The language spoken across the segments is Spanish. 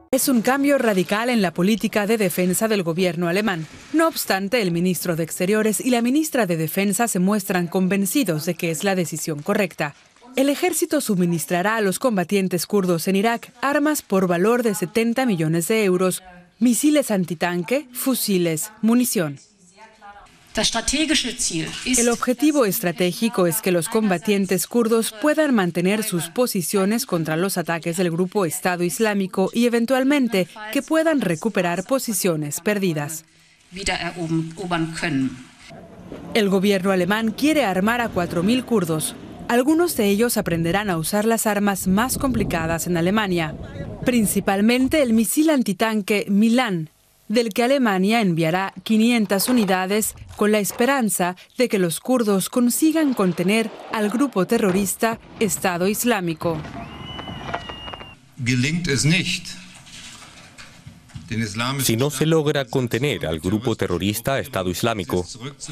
Es un cambio radical en la política de defensa del gobierno alemán. No obstante, el ministro de Exteriores y la ministra de Defensa se muestran convencidos de que es la decisión correcta. El ejército suministrará a los combatientes kurdos en Irak armas por valor de 70 millones de euros, misiles antitanque, fusiles, munición. El objetivo estratégico es que los combatientes kurdos puedan mantener sus posiciones contra los ataques del grupo Estado Islámico y eventualmente que puedan recuperar posiciones perdidas. El gobierno alemán quiere armar a 4.000 kurdos. Algunos de ellos aprenderán a usar las armas más complicadas en Alemania, principalmente el misil antitanque Milan, del que Alemania enviará 500 unidades con la esperanza de que los kurdos consigan contener al grupo terrorista Estado Islámico. Si no se logra contener al grupo terrorista Estado Islámico,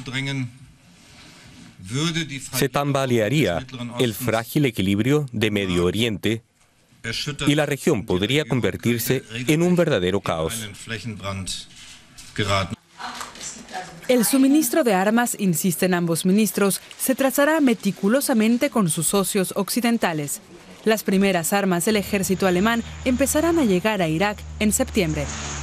se tambalearía el frágil equilibrio de Medio Oriente y la región podría convertirse en un verdadero caos. El suministro de armas, insisten ambos ministros, se trazará meticulosamente con sus socios occidentales. Las primeras armas del ejército alemán empezarán a llegar a Irak en septiembre.